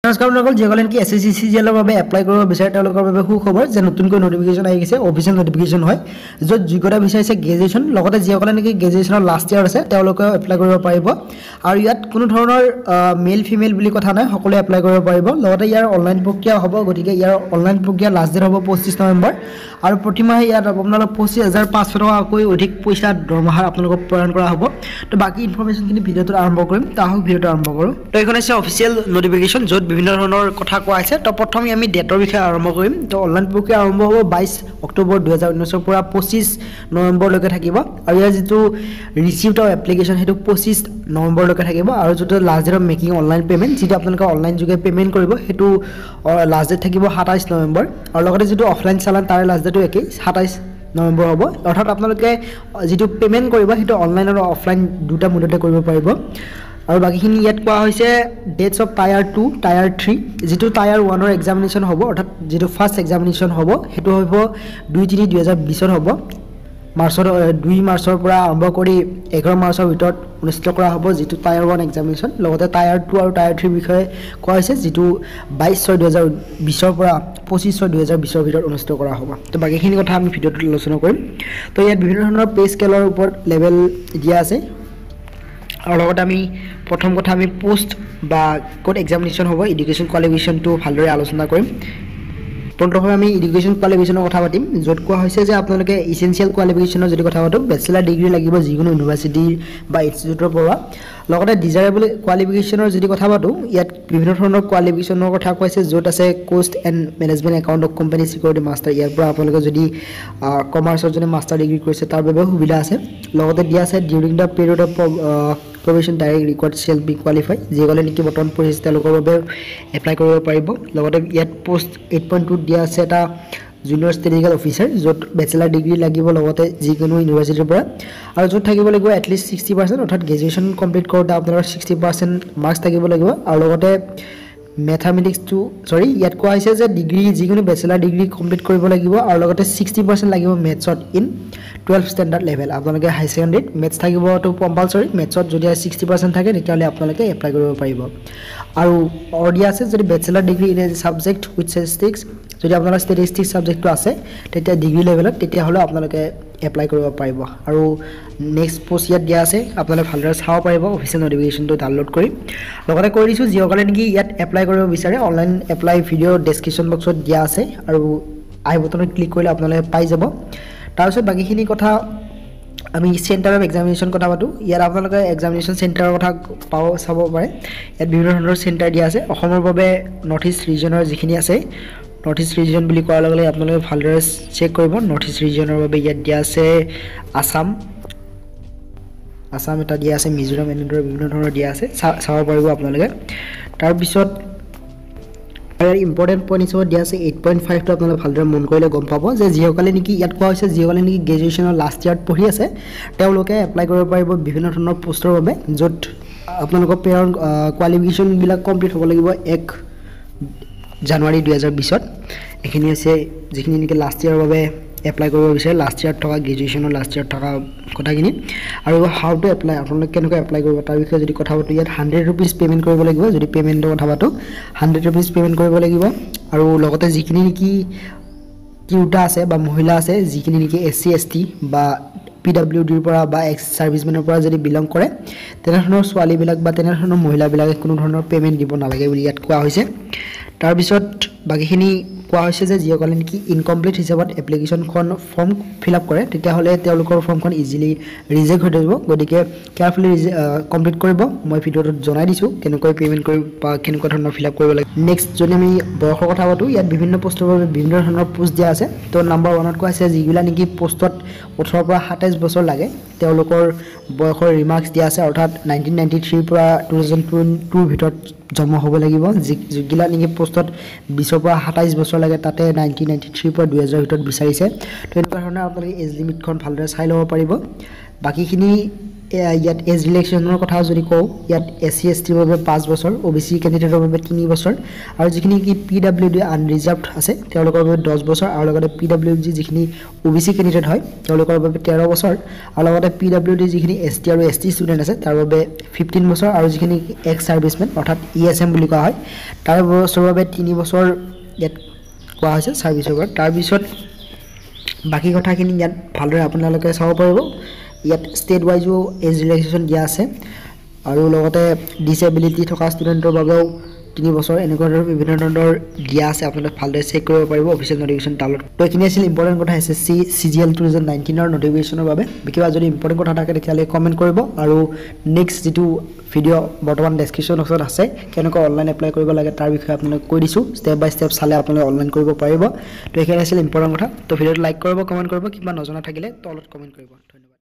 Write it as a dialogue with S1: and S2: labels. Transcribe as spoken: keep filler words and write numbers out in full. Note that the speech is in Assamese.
S1: নমস্কাৰ বন্ধুসকল, যিসকলে নেকি S S C C G এলৰ বাবে এপ্লাই কৰিব বিচাৰে তেওঁলোকৰ বাবে সুখবৰ যে নতুনকৈ নটিফিকেশ্যন আহি গৈছে। অফিচিয়েল নটিফিকেশ্যন হয়, য'ত যোগ্যতা বিচাৰিছে গ্ৰেজুৱেশ্যন, লগতে যিসকলে নেকি গ্ৰেজুৱেশ্যনৰ লাষ্ট ইয়াৰ আছে তেওঁলোকেও এপ্লাই কৰিব পাৰিব। আৰু ইয়াত কোনো ধৰণৰ মেল ফিমেল বুলি কথা নাই, সকলোৱে এপ্লাই কৰিব পাৰিব। লগতে ইয়াৰ অনলাইন প্ৰক্ৰিয়া হ'ব, গতিকে ইয়াৰ অনলাইন প্ৰক্ৰিয়া লাষ্ট ডেট হ'ব পঁচিছ নৱেম্বৰ। আৰু প্ৰতিমাহে ইয়াত আপোনালোক পঁচিছ হাজাৰ পাঁচশ টকাকৈ অধিক পইচা দৰমহা আপোনালোকক প্ৰদান কৰা হ'ব। তো বাকী ইনফৰ্মেশ্যনখিনি ভিডিঅ'টোত আৰম্ভ কৰিম, তো আহক ভিডিঅ'টো আৰম্ভ কৰোঁ। তো এইখন হৈছে অফিচিয়েল নটিফিকেশ্যন, য'ত বিভিন্ন ধৰণৰ কথা কোৱা হৈছে। তো প্ৰথমে আমি ডেটৰ বিষয়ে আৰম্ভ কৰিম। তো অনলাইন প্ৰক্ৰিয়া আৰম্ভ হ'ব বাইছ অক্টোবৰ দুহেজাৰ ঊনৈছৰ পৰা পঁচিছ নৱেম্বৰলৈকে থাকিব। আৰু ইয়াৰ যিটো ৰিচিপ্ট অফ এপ্লিকেশ্যন সেইটো পঁচিছ নৱেম্বৰলৈকে থাকিব। আৰু যিটো last date of making online payment, যিটো আপোনালোকে অনলাইন যোগে পে'মেণ্ট কৰিব, সেইটো লাষ্ট ডেট থাকিব সাতাইছ নৱেম্বৰ। আৰু লগতে যিটো অফলাইন চালান তাৰে লাষ্ট ডেটো একেই সাতাইছ নৱেম্বৰ হ'ব। অৰ্থাৎ আপোনালোকে যিটো পে'মেণ্ট কৰিব সেইটো অনলাইন আৰু অফলাইন দুটা মোডতে কৰিব পাৰিব। আৰু বাকীখিনি ইয়াত কোৱা হৈছে dates of tier two tier three, যিটো টায়াৰ ওৱানৰ এক্সামিনেশ্যন হ'ব, অৰ্থাৎ যিটো ফাৰ্ষ্ট এক্সামিনেশ্যন হ'ব সেইটো হ'ব দুই তিনি দুহেজাৰ বিছত হ'ব। মাৰ্চৰ দুই মাৰ্চৰ পৰা আৰম্ভ কৰি এঘাৰ মাৰ্চৰ ভিতৰত অনুষ্ঠিত কৰা হ'ব যিটো টায়াৰ ওৱান এক্সামিনেশ্যন। লগতে টায়াৰ টু আৰু টায়াৰ থ্ৰীৰ বিষয়ে কোৱা হৈছে, যিটো বাইছ ছয় দুহেজাৰ বিছৰ পৰা পঁচিছ ছয় দুহেজাৰ বিছৰ ভিতৰত অনুষ্ঠিত কৰা হ'ব। তো বাকীখিনি কথা আমি ভিডিঅ'টোত আলোচনা কৰিম। তো ইয়াত বিভিন্ন ধৰণৰ পে স্কেলৰ ওপৰত লেভেল দিয়া আছে। আৰু লগতে আমি প্ৰথম কথা আমি পোষ্ট বা ক'ত এক্সামিনেশ্যন হ'ব এডুকেশ্যন কোৱালিফিকেশ্যনটো ভালদৰে আলোচনা কৰিম। প্ৰথমে আমি এডুকেশ্যন কোৱালিফিকেশ্যনৰ কথা পাতিম, য'ত কোৱা হৈছে যে আপোনালোকে ইছেঞ্চিয়েল কোৱালিফিকেশ্যনৰ যদি কথা পাতোঁ, বেচেলাৰ ডিগ্ৰী লাগিব যিকোনো ইউনিভাৰ্চিটি বা ইনষ্টিটিউটৰ পৰা। লগতে ডিজায়াৰেবল কোৱালিফিকেশ্যনৰ যদি কথা পাতোঁ, ইয়াত বিভিন্ন ধৰণৰ কোৱালিফিকেশ্যনৰ কথা কৈছে, য'ত আছে cost and management account of company security master. ইয়াৰ পৰা আপোনালোকে যদি কমাৰ্চৰ যদি মাষ্টাৰ ডিগ্ৰী কৰিছে তাৰ বাবেও সুবিধা আছে। লগতে দিয়া আছে during the period of probation direct recruit shall be qualify, যিসকলে নেকি বৰ্তমান পঢ়িছে তেওঁলোকৰ বাবে এপ্লাই কৰিব পাৰিব। লগতে ইয়াত পোষ্ট এইট পইণ্ট টুত দিয়া আছে এটা জুনিয়ৰ ষ্টেটিষ্টিকেল অফিচাৰ, য'ত বেচেলাৰ ডিগ্ৰী লাগিব লগতে যিকোনো ইউনিভাৰ্চিটিৰ পৰা। আৰু য'ত থাকিব লাগিব এটলিষ্ট ছিক্সটি পাৰ্চেণ্ট, অৰ্থাৎ গ্ৰেজুৱেশ্যন কমপ্লিট কৰোঁতে আপোনালোকৰ ছিক্সটি পাৰ্চেণ্ট মাৰ্কছ থাকিব লাগিব। আৰু লগতে মেথামেটিক্সটো চৰি ইয়াত কোৱা হৈছে যে ডিগ্ৰী যিকোনো বেচেলাৰ ডিগ্ৰী কমপ্লিট কৰিব লাগিব। আৰু লগতে ছিক্সটি পাৰ্চেণ্ট লাগিব মেথছত ইন টুৱেলভ ষ্টেণ্ডাৰ্ড লেভেল। আপোনালোকে হাই ছেকেণ্ডেৰীত মেথছ থাকিবতো কম্পালচৰি, মেথছত যদি ছিক্সটি পাৰ্চেণ্ট থাকে তেতিয়াহ'লে আপোনালোকে এপ্লাই কৰিব পাৰিব। আৰু অৰ দিয়া আছে যদি bachelor degree in a subject with statistics, যদি আপোনাৰ ষ্টেটিষ্টিক্স ছাবজেক্টটো আছে তেতিয়া ডিগ্ৰী লেভেলত, তেতিয়াহ'লে আপোনালোকে এপ্লাই কৰিব পাৰিব। আৰু নেক্সট পষ্ট ইয়াত দিয়া আছে, আপোনালোকে ভালদৰে চাব পাৰিব অফিচিয়েল নটিফিকেশ্যনটো ডাউনলোড কৰি। লগতে কৈ দিছোঁ যিসকলে নেকি ইয়াত এপ্লাই কৰিব বিচাৰে, অনলাইন এপ্লাই ভিডিঅ' ডেছক্ৰিপশ্যন বক্সত দিয়া আছে আৰু আই বটনত ক্লিক কৰিলে আপোনালোকে পাই যাব। তাৰপিছত বাকীখিনি কথা আমি চেণ্টাৰ অফ এক্সামিনেশ্যন কথা পাতোঁ। ইয়াত আপোনালোকে এক্সামিনেশ্যন চেণ্টাৰৰ কথা পাব চাব পাৰে। ইয়াত বিভিন্ন ধৰণৰ চেণ্টাৰ দিয়া আছে। অসমৰ বাবে নৰ্থ ইষ্ট ৰিজনৰ যিখিনি আছে, নৰ্থ ইষ্ট ৰিজন বুলি কোৱাৰ লগে লগে আপোনালোকে ভালদৰে চেক কৰিব। নৰ্থ ইষ্ট ৰিজনৰ বাবে ইয়াত দিয়া আছে আছাম, আছাম এটা দিয়া আছে, মিজোৰাম, এনেদৰে বিভিন্ন ধৰণৰ দিয়া আছে, চাব পাৰিব আপোনালোকে। তাৰপিছত ইয়াৰ ইম্পৰ্টেণ্ট পইণ্ট হিচাপত দিয়া আছে এইট পইণ্ট ফাইভটো আপোনালোকে ভালদৰে মন কৰিলে গম পাব যে যিসকলে নেকি ইয়াত কোৱা হৈছে যিসকলে নেকি গ্ৰেজুৱেশ্যনৰ লাষ্ট ইয়াৰত পঢ়ি আছে তেওঁলোকে এপ্লাই কৰিব পাৰিব বিভিন্ন ধৰণৰ পষ্টৰ বাবে, য'ত আপোনালোকৰ পেয়াৰ কোৱালিফিকেশ্যনবিলাক কমপ্লিট হ'ব লাগিব এক জানুৱাৰী দুহেজাৰ বিছত। এইখিনি হৈছে যিখিনি নেকি লাষ্ট ইয়াৰৰ বাবে এপ্লাই কৰিব বিচাৰে, লাষ্ট ইয়াৰত থকা গ্ৰেজুৱেশ্যনৰ লাষ্ট ইয়াৰত থকা কথাখিনি। আৰু হাউ টু এপ্লাই, আপোনালোকে কেনেকৈ এপ্লাই কৰিব তাৰ বিষয়ে যদি কথা পাতোঁ, ইয়াত হাণ্ড্ৰেড ৰুপিজ পে'মেণ্ট কৰিব লাগিব। যদি পে'মেণ্টৰ কথা পাতোঁ হাণ্ড্ৰেড ৰুপিজ পে'মেণ্ট কৰিব লাগিব। আৰু লগতে যিখিনি নেকি তিৰোতা আছে বা মহিলা আছে, যিখিনি নেকি এছ চি এছ টি বা পি ডাব্লিউ ডিৰ পৰা বা এক্স ছাৰ্ভিচমেনৰ পৰা যদি বিলং কৰে, তেনেধৰণৰ ছোৱালীবিলাক বা তেনেধৰণৰ মহিলাবিলাকে কোনো ধৰণৰ পে'মেণ্ট দিব নালাগে বুলি ইয়াত কোৱা হৈছে। তাৰপিছত বাকীখিনি কোৱা হৈছে যে যিসকলে নেকি ইনকমপ্লিট হিচাপত এপ্লিকেশ্যনখন ফৰ্ম ফিল আপ কৰে তেতিয়াহ'লে তেওঁলোকৰ ফৰ্মখন ইজিলি ৰিজেক্ট হৈ থাকিব, গতিকে কেয়াৰফুলি কমপ্লিট কৰিব। মই ভিডিঅ'টোত জনাই দিছোঁ কেনেকৈ পে'মেণ্ট কৰিব বা কেনেকুৱা ধৰণৰ ফিল আপ কৰিব লাগে। নেক্সট যদি আমি বয়সৰ কথা পাতোঁ, ইয়াত বিভিন্ন পষ্টৰ বাবে বিভিন্ন ধৰণৰ পোষ্ট দিয়া আছে। তো নাম্বাৰ ওৱানত কোৱা আছে যিবিলাক নেকি পষ্টত ওঠৰৰ পৰা সাতাইছ বছৰ লাগে তেওঁলোকৰ বয়সৰ ৰিমাৰ্কছ দিয়া আছে, অৰ্থাৎ নাইনটিন নাইণ্টি থ্ৰীৰ পৰা টু থাউজেণ্ড টুৰ ভিতৰত জন্ম হ'ব লাগিব। যি যিগিলা নেকি পষ্টত বিছৰ পৰা সাতাইছ বছৰ লাগে তাতে নাইনটিন নাইণ্টি থ্ৰীৰ পৰা দুহেজাৰৰ ভিতৰত বিচাৰিছে। তো এনেকুৱা ধৰণে আপোনালোকে এজ লিমিটখন ভালদৰে চাই ল'ব পাৰিব। বাকীখিনি ইয়াত এজ ৰিলেক্সনৰ কথা যদি কওঁ ইয়াত এছ চি এছ টিৰ বাবে পাঁচ বছৰ অ' বি চি কেণ্ডিডেটৰ বাবে তিনি বছৰ আৰু যিখিনি কি পি ডাব্লিউ ডি আনৰিজাৰ্ভড আছে তেওঁলোকৰ বাবে দহ বছৰ আৰু লগতে পি ডাব্লিউ ডি যিখিনি অ' বি চি কেণ্ডিডেট হয় তেওঁলোকৰ বাবে তেৰ বছৰ আৰু লগতে পি ডাব্লিউ ডি যিখিনি এছ টি আৰু এছ টি ষ্টুডেণ্ট আছে তাৰ বাবে ফিফটিন বছৰ আৰু যিখিনি এক্স ছাৰ্ভিচমেন অৰ্থাৎ ই এছ এম বুলি কোৱা হয় তাৰ বছৰৰ বাবে তিনি বছৰ ইয়াত কোৱা হৈছে ছাৰ্ভিচৰ পৰা তাৰপিছত বাকী কথাখিনি ইয়াত ভালদৰে আপোনালোকে চাব পাৰিব ইয়াত ষ্টেট ৱাইজো এজ ৰিলেক্সেশ্যন দিয়া আছে আৰু লগতে ডিছেবিলিটি থকা ষ্টুডেণ্টৰ বাবেও তিনি বছৰ এনেকুৱা ধৰণৰ বিভিন্ন ধৰণৰ দিয়া আছে আপোনালোকে ভালদৰে চেক কৰিব পাৰিব অফিচিয়েল নটিফিকেশ্যন ডাউনলোড তো এইখিনি আছিল ইম্পৰ্টেণ্ট কথা S S C C G L two thousand নাইনটিনৰ নটিফিকেশ্যনৰ বাবে কিবা যদি ইম্পৰ্টেণ্ট কথা থাকে তেতিয়াহ'লে কমেণ্ট কৰিব আৰু নেক্সট যিটো ভিডিঅ' বৰ্তমান ডেছক্ৰিপশ্যন বক্সত আছে কেনেকৈ অনলাইন এপ্লাই কৰিব লাগে তাৰ বিষয়ে আপোনালোক কৈ দিছোঁ ষ্টেপ বাই ষ্টেপ চালে আপোনালোকে অনলাইন কৰিব পাৰিব তো এইখিনি আছিল ইম্পৰ্টেণ্ট কথা তো ভিডিঅ'টো লাইক কৰিব কমেণ্ট কৰিব কিবা নজনা থাকিলে তলত কমেণ্ট কৰিব ধন্যবাদ।